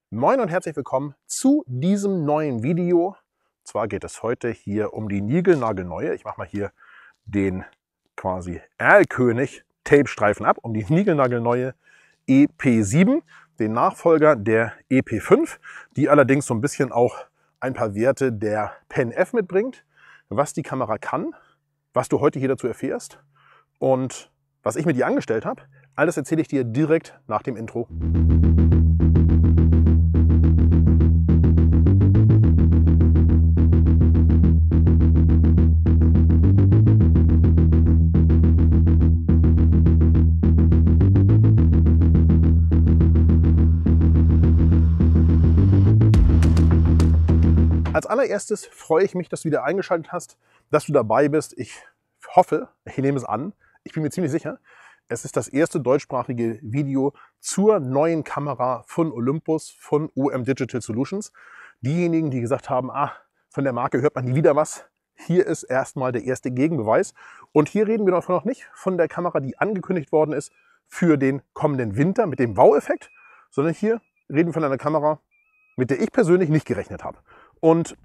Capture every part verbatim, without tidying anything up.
Moin und herzlich willkommen zu diesem neuen Video. Und zwar geht es heute hier um die niegelnagelneue, ich mache mal hier den quasi Erlkönig Tape-Streifen ab, um die niegelnagelneue E P sieben, den Nachfolger der E P fünf, die allerdings so ein bisschen auch ein paar Werte der Pen F mitbringt, was die Kamera kann, was du heute hier dazu erfährst und was ich mit ihr angestellt habe. Alles erzähle ich dir direkt nach dem Intro. Als allererstes freue ich mich, dass du wieder eingeschaltet hast, dass du dabei bist. Ich hoffe, ich nehme es an, ich bin mir ziemlich sicher, es ist das erste deutschsprachige Video zur neuen Kamera von Olympus, von O M Digital Solutions. Diejenigen, die gesagt haben, ah, von der Marke hört man nie wieder was, hier ist erstmal der erste Gegenbeweis. Und hier reden wir davon noch nicht von der Kamera, die angekündigt worden ist für den kommenden Winter mit dem Wow-Effekt, sondern hier reden wir von einer Kamera, mit der ich persönlich nicht gerechnet habe. Und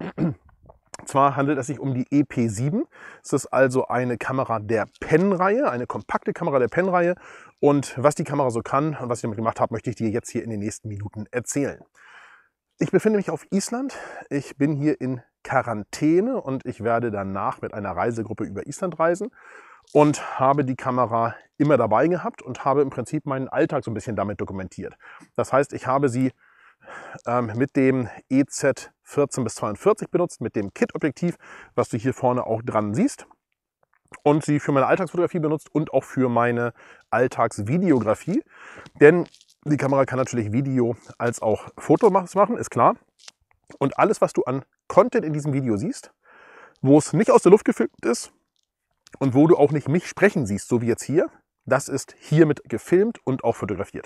zwar handelt es sich um die E P sieben. Es ist also eine Kamera der Pen-Reihe, eine kompakte Kamera der Pen-Reihe. Und was die Kamera so kann und was ich damit gemacht habe, möchte ich dir jetzt hier in den nächsten Minuten erzählen. Ich befinde mich auf Island. Ich bin hier in Quarantäne und ich werde danach mit einer Reisegruppe über Island reisen und habe die Kamera immer dabei gehabt und habe im Prinzip meinen Alltag so ein bisschen damit dokumentiert. Das heißt, ich habe sie ähm, mit dem E Z vierzehn bis zweiundvierzig benutzt, mit dem Kit-Objektiv, was du hier vorne auch dran siehst. Und sie für meine Alltagsfotografie benutzt und auch für meine Alltagsvideografie. Denn die Kamera kann natürlich Video als auch Fotos machen, ist klar. Und alles, was du an Content in diesem Video siehst, wo es nicht aus der Luft gefilmt ist und wo du auch nicht mich sprechen siehst, so wie jetzt hier, das ist hiermit gefilmt und auch fotografiert.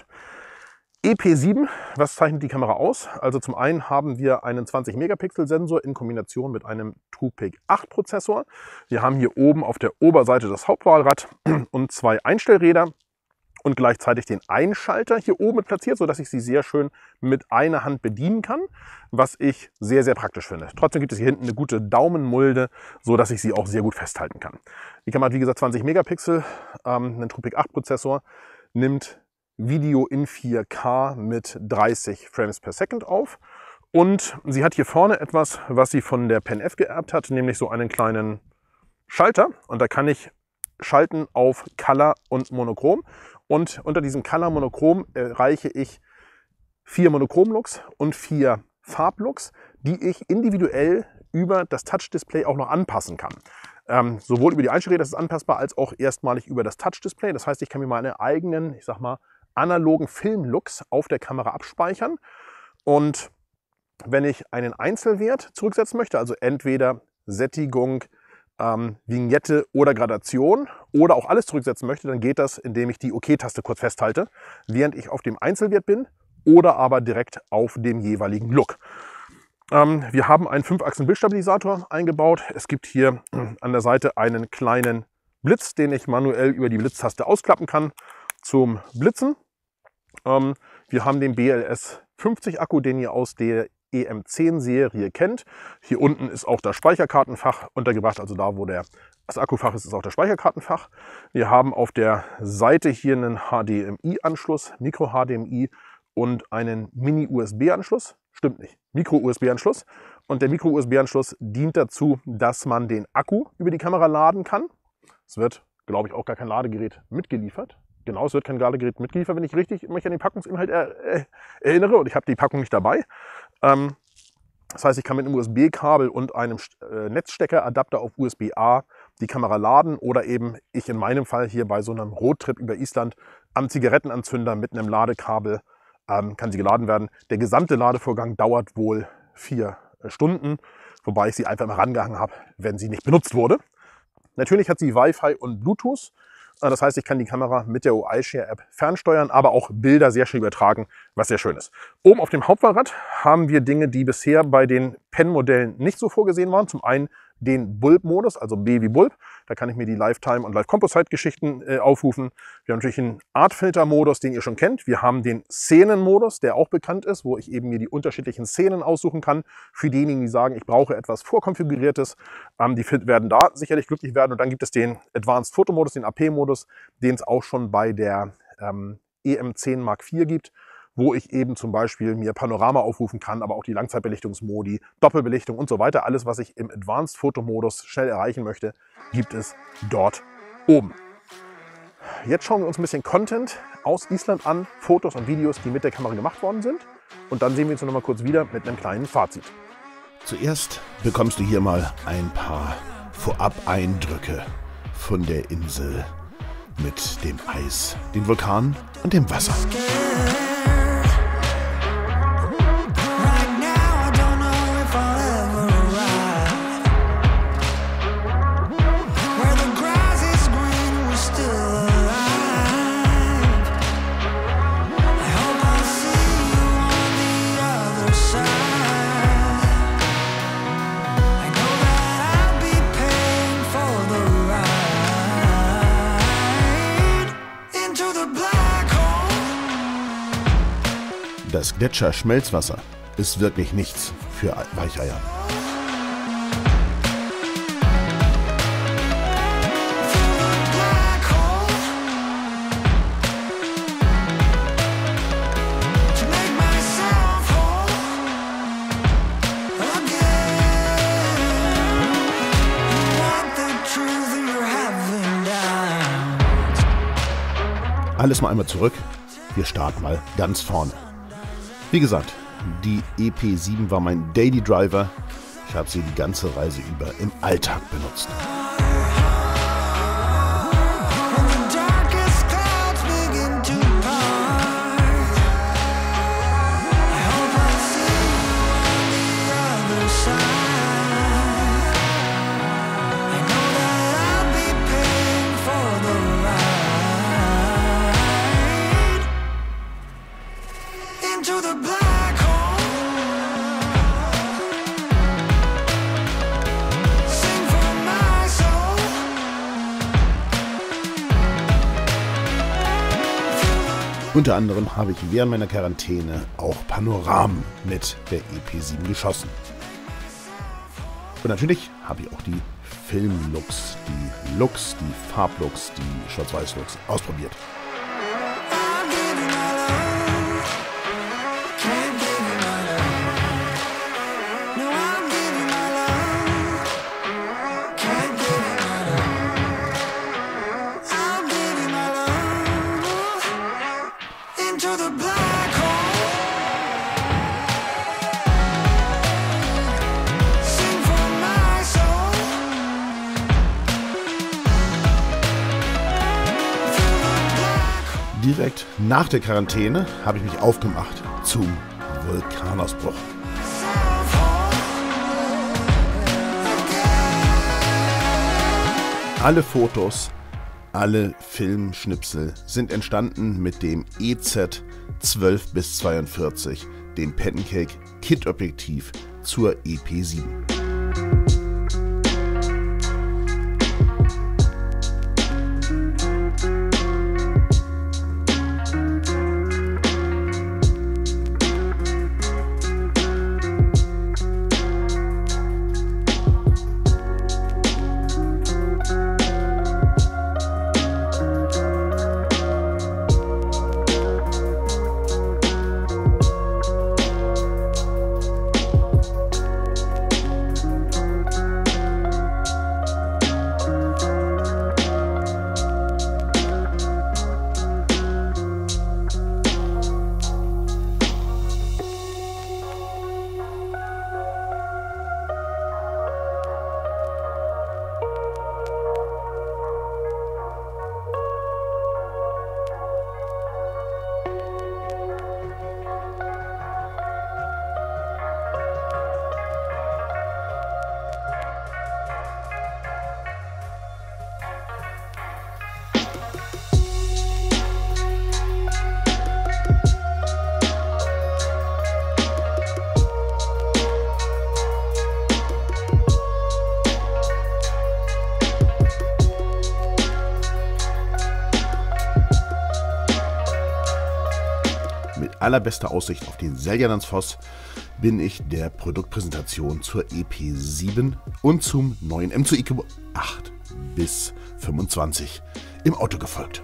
E P sieben, was zeichnet die Kamera aus? Also zum einen haben wir einen zwanzig Megapixel Sensor in Kombination mit einem TruePic acht Prozessor. Wir haben hier oben auf der Oberseite das Hauptwahlrad und zwei Einstellräder und gleichzeitig den Einschalter hier oben mit platziert, sodass ich sie sehr schön mit einer Hand bedienen kann, was ich sehr, sehr praktisch finde. Trotzdem gibt es hier hinten eine gute Daumenmulde, sodass ich sie auch sehr gut festhalten kann. Die Kamera hat wie gesagt zwanzig Megapixel, ähm, einen TruePic acht Prozessor, nimmt Video in vier K mit dreißig Frames per Second auf. Und sie hat hier vorne etwas, was sie von der Pen F geerbt hat, nämlich so einen kleinen Schalter. Und da kann ich schalten auf Color und Monochrom. Und unter diesem Color Monochrom erreiche ich vier Monochrom-Looks und vier Farb-Looks, die ich individuell über das Touch-Display auch noch anpassen kann. Ähm, sowohl über die Einstellräder, das ist anpassbar, als auch erstmalig über das Touch-Display. Das heißt, ich kann mir meine eigenen, ich sag mal, analogen Film-Looks auf der Kamera abspeichern. Und wenn ich einen Einzelwert zurücksetzen möchte, also entweder Sättigung, ähm, Vignette oder Gradation oder auch alles zurücksetzen möchte, dann geht das, indem ich die OK-Taste kurz festhalte, während ich auf dem Einzelwert bin oder aber direkt auf dem jeweiligen Look. Ähm, wir haben einen fünf Achsen Bildstabilisator eingebaut. Es gibt hier an der Seite einen kleinen Blitz, den ich manuell über die Blitztaste ausklappen kann zum Blitzen. Ähm, wir haben den B L S fünfzig Akku, den ihr aus der E M zehn Serie kennt. Hier unten ist auch das Speicherkartenfach untergebracht, also da, wo der, das Akkufach ist, ist auch das Speicherkartenfach. Wir haben auf der Seite hier einen H D M I-Anschluss, Micro-H D M I und einen Mini-U S B-Anschluss. Stimmt nicht, Micro-U S B-Anschluss. Und der Micro-U S B-Anschluss dient dazu, dass man den Akku über die Kamera laden kann. Es wird, glaube ich, auch gar kein Ladegerät mitgeliefert. Genau, es wird kein Ladegerät mitgeliefert, wenn ich richtig mich an den Packungsinhalt er, äh, erinnere. Und ich habe die Packung nicht dabei. Ähm, das heißt, ich kann mit einem U S B-Kabel und einem äh, Netzsteckeradapter auf U S B A die Kamera laden. Oder eben ich in meinem Fall hier bei so einem Roadtrip über Island am Zigarettenanzünder mit einem Ladekabel ähm, kann sie geladen werden. Der gesamte Ladevorgang dauert wohl vier äh, Stunden, wobei ich sie einfach mal rangehangen habe, wenn sie nicht benutzt wurde. Natürlich hat sie Wi-Fi und Bluetooth. Das heißt, ich kann die Kamera mit der iShare-App fernsteuern, aber auch Bilder sehr schön übertragen, was sehr schön ist. Oben auf dem Hauptwahlrad haben wir Dinge, die bisher bei den Pen-Modellen nicht so vorgesehen waren. Zum einen den Bulb-Modus, also B wie Bulb. Da kann ich mir die Lifetime- und Live-Composite-Geschichten äh, aufrufen. Wir haben natürlich einen Artfilter-Modus, den ihr schon kennt. Wir haben den Szenen-Modus, der auch bekannt ist, wo ich eben mir die unterschiedlichen Szenen aussuchen kann. Für diejenigen, die sagen, ich brauche etwas Vorkonfiguriertes, ähm, die werden da sicherlich glücklich werden. Und dann gibt es den Advanced Photo-Modus, den A P-Modus, den es auch schon bei der ähm, E M zehn Mark vier gibt, wo ich eben zum Beispiel mir Panorama aufrufen kann, aber auch die Langzeitbelichtungsmodi, Doppelbelichtung und so weiter. Alles, was ich im Advanced Photo-Modus schnell erreichen möchte, gibt es dort oben. Jetzt schauen wir uns ein bisschen Content aus Island an, Fotos und Videos, die mit der Kamera gemacht worden sind. Und dann sehen wir uns noch mal kurz wieder mit einem kleinen Fazit. Zuerst bekommst du hier mal ein paar Vorab-Eindrücke von der Insel mit dem Eis, den Vulkan und dem Wasser. Das Gletscherschmelzwasser ist wirklich nichts für Weicheier. Alles mal einmal zurück. Wir starten mal ganz vorne. Wie gesagt, die E P sieben war mein Daily Driver. Ich habe sie die ganze Reise über im Alltag benutzt. Unter anderem habe ich während meiner Quarantäne auch Panoramen mit der E P sieben geschossen. Und natürlich habe ich auch die Filmlooks, die Looks, die Farblooks, die Schwarz-Weiß-Looks ausprobiert. Direkt nach der Quarantäne habe ich mich aufgemacht zum Vulkanausbruch. Alle Fotos, alle Filmschnipsel sind entstanden mit dem E Z zwölf bis zweiundvierzig, dem Pancake Kit Objektiv zur E P sieben. allerbeste Aussicht auf den Seljalandsfoss bin ich der Produktpräsentation zur E P sieben und zum neuen M Z I Q acht bis fünfundzwanzig im Auto gefolgt.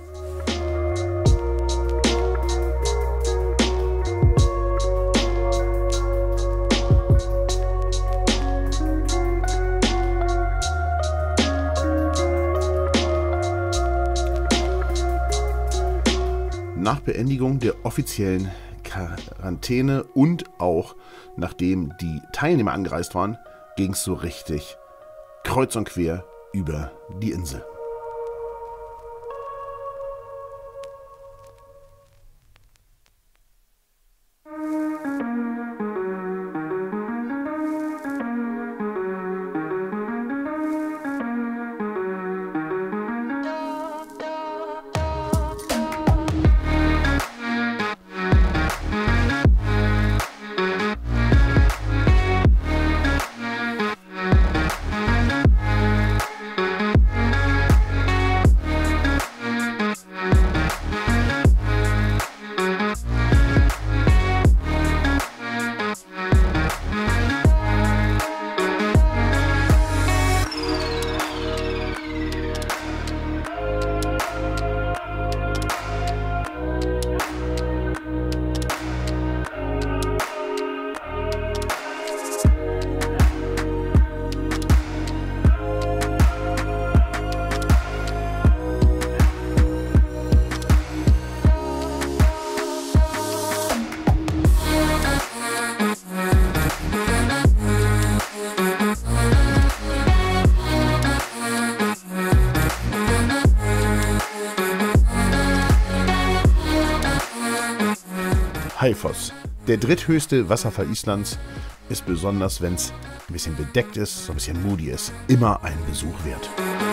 Nach Beendigung der offiziellen Quarantäne und auch nachdem die Teilnehmer angereist waren, ging es so richtig kreuz und quer über die Insel. Haifoss, der dritthöchste Wasserfall Islands, ist besonders, wenn es ein bisschen bedeckt ist, so ein bisschen moody ist, immer ein Besuch wert.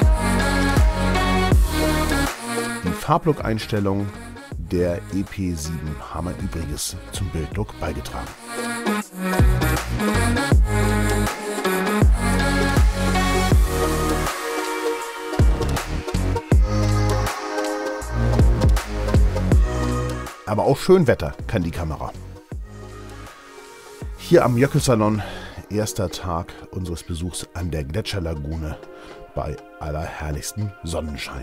Die Farblook-Einstellungen der E P sieben haben ein Übriges zum Bildlook beigetragen. Aber auch Schönwetter kann die Kamera. Hier am Jökulsárlón, erster Tag unseres Besuchs an der Gletscherlagune bei allerherrlichstem Sonnenschein.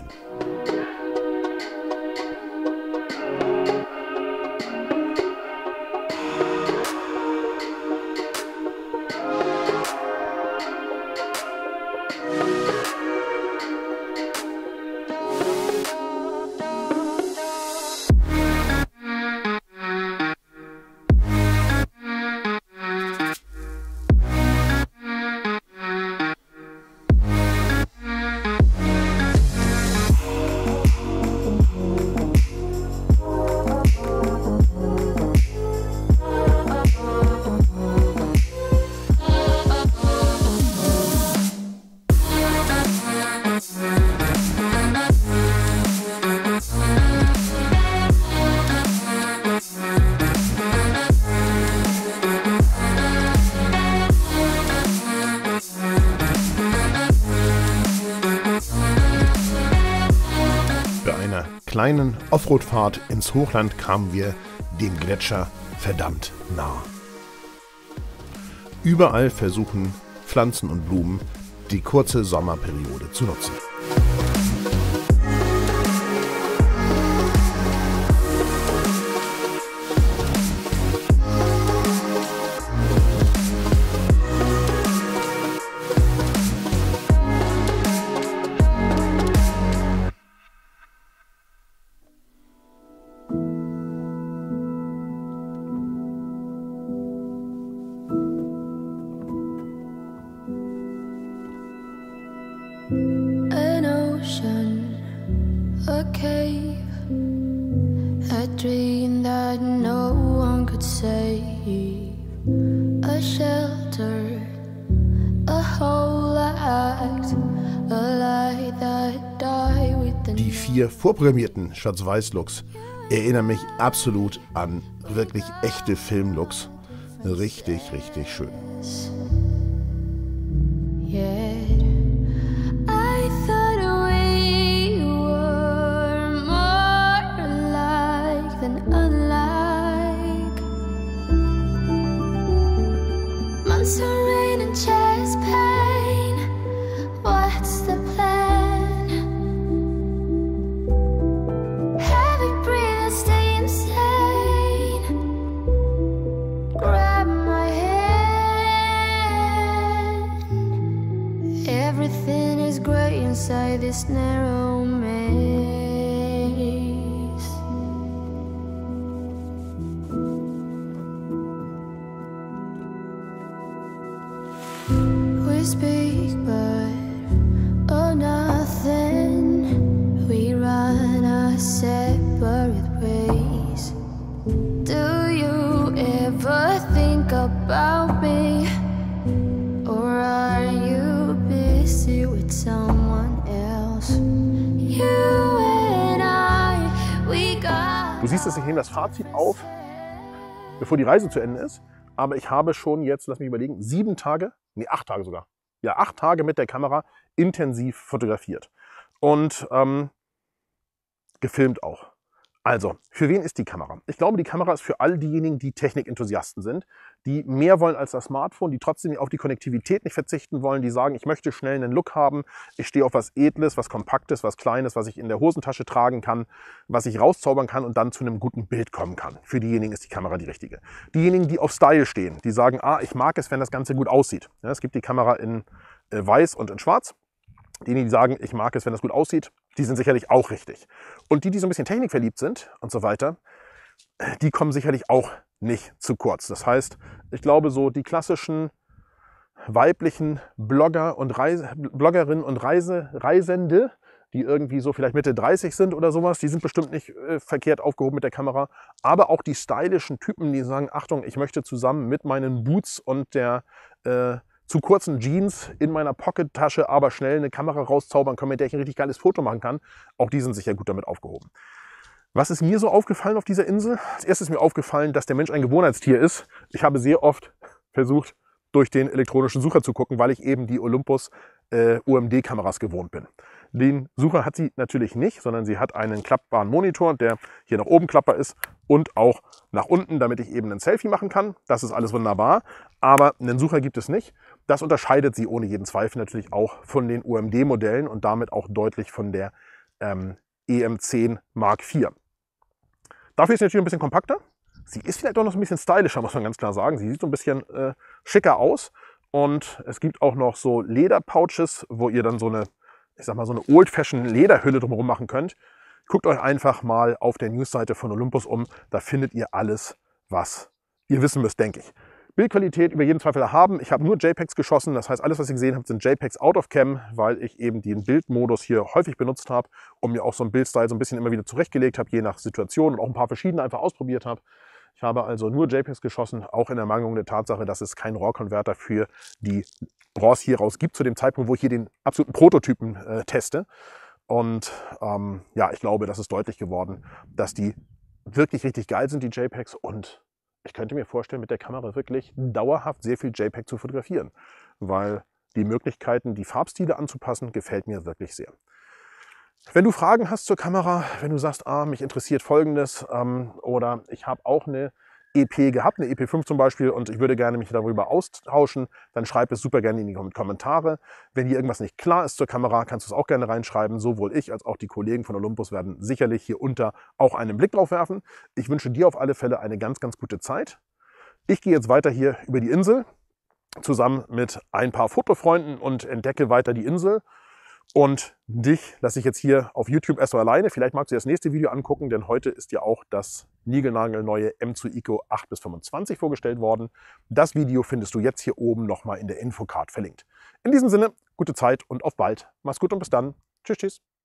Kleinen Offroad-Fahrt ins Hochland kamen wir dem Gletscher verdammt nah. Überall versuchen Pflanzen und Blumen die kurze Sommerperiode zu nutzen. A cave, a dream that no one could save, a shelter, a whole act, a light that died with the... Die vier vorprogrammierten Schwarz-Weiß-Looks erinnern mich absolut an wirklich echte Filmlooks. Richtig, richtig schön. Yeah. I thought we were more alike than unlike. Some rain and chest pain. What's the plan? Heavy breathing, stay insane. Grab my hand. Everything is great inside this narrow maze. We speak, but oh, nothing. We run our separate ways. Do you ever think about me? Or are you busy with someone else? You and I, we got. Du siehst es, ich nehme das Fazit auf, bevor die Reise zu Ende ist. Aber ich habe schon jetzt, lass mich überlegen, sieben Tage, nee, acht Tage sogar. Ja, acht Tage mit der Kamera intensiv fotografiert. Und ähm, gefilmt auch. Also, für wen ist die Kamera? Ich glaube, die Kamera ist für all diejenigen, die Technikenthusiasten sind, die mehr wollen als das Smartphone, die trotzdem auf die Konnektivität nicht verzichten wollen, die sagen, ich möchte schnell einen Look haben, ich stehe auf was Edles, was Kompaktes, was Kleines, was ich in der Hosentasche tragen kann, was ich rauszaubern kann und dann zu einem guten Bild kommen kann. Für diejenigen ist die Kamera die richtige. Diejenigen, die auf Style stehen, die sagen, ah, ich mag es, wenn das Ganze gut aussieht. Ja, es gibt die Kamera in äh, weiß und in schwarz. Diejenigen, die sagen, ich mag es, wenn das gut aussieht, die sind sicherlich auch richtig. Und die, die so ein bisschen technikverliebt sind und so weiter, die kommen sicherlich auch nicht zu kurz. Das heißt, ich glaube, so die klassischen weiblichen Blogger und Reise, Bloggerinnen und Reise, Reisende, die irgendwie so vielleicht Mitte dreißig sind oder sowas, die sind bestimmt nicht äh, verkehrt aufgehoben mit der Kamera. Aber auch die stylischen Typen, die sagen, Achtung, ich möchte zusammen mit meinen Boots und der äh, zu kurzen Jeans in meiner Pockettasche aber schnell eine Kamera rauszaubern können, mit der ich ein richtig geiles Foto machen kann. Auch die sind sicher gut damit aufgehoben. Was ist mir so aufgefallen auf dieser Insel? Als erstes ist mir aufgefallen, dass der Mensch ein Gewohnheitstier ist. Ich habe sehr oft versucht, durch den elektronischen Sucher zu gucken, weil ich eben die Olympus äh, O M D-Kameras gewohnt bin. Den Sucher hat sie natürlich nicht, sondern sie hat einen klappbaren Monitor, der hier nach oben klappbar ist und auch nach unten, damit ich eben ein Selfie machen kann. Das ist alles wunderbar, aber einen Sucher gibt es nicht. Das unterscheidet sie ohne jeden Zweifel natürlich auch von den O M D-Modellen und damit auch deutlich von der ähm, E M zehn Mark vier. Dafür ist sie natürlich ein bisschen kompakter. Sie ist vielleicht auch noch so ein bisschen stylischer, muss man ganz klar sagen. Sie sieht so ein bisschen äh, schicker aus. Und es gibt auch noch so Lederpouches, wo ihr dann so eine, ich sag mal, so eine Old-Fashion-Lederhülle drumherum machen könnt. Guckt euch einfach mal auf der Newsseite von Olympus um. Da findet ihr alles, was ihr wissen müsst, denke ich. Bildqualität über jeden Zweifel haben. Ich habe nur JPEGs geschossen. Das heißt, alles, was ihr gesehen habt, sind JPEGs out of cam, weil ich eben den Bildmodus hier häufig benutzt habe und mir auch so ein Bildstyle so ein bisschen immer wieder zurechtgelegt habe, je nach Situation und auch ein paar verschiedene einfach ausprobiert habe. Ich habe also nur JPEGs geschossen, auch in Ermangelung der Tatsache, dass es keinen RAW-Konverter für die RAWs hier raus gibt, zu dem Zeitpunkt, wo ich hier den absoluten Prototypen äh, teste. Und ähm, ja, ich glaube, das ist deutlich geworden, dass die wirklich richtig geil sind, die JPEGs. Und ich könnte mir vorstellen, mit der Kamera wirklich dauerhaft sehr viel JPEG zu fotografieren, weil die Möglichkeiten, die Farbstile anzupassen, gefällt mir wirklich sehr. Wenn du Fragen hast zur Kamera, wenn du sagst, ah, mich interessiert Folgendes ähm, oder ich habe auch eine E P gehabt, eine E P fünf zum Beispiel, und ich würde gerne mich darüber austauschen, dann schreib es super gerne in die Kommentare. Wenn hier irgendwas nicht klar ist zur Kamera, kannst du es auch gerne reinschreiben. Sowohl ich als auch die Kollegen von Olympus werden sicherlich hier unter auch einen Blick drauf werfen. Ich wünsche dir auf alle Fälle eine ganz, ganz gute Zeit. Ich gehe jetzt weiter hier über die Insel zusammen mit ein paar Fotofreunden und entdecke weiter die Insel. Und dich lasse ich jetzt hier auf YouTube erst mal alleine. Vielleicht magst du dir das nächste Video angucken, denn heute ist ja auch das niegelnagelneue M zwei Eco acht bis fünfundzwanzig vorgestellt worden. Das Video findest du jetzt hier oben nochmal in der Infocard verlinkt. In diesem Sinne, gute Zeit und auf bald. Mach's gut und bis dann. Tschüss, tschüss.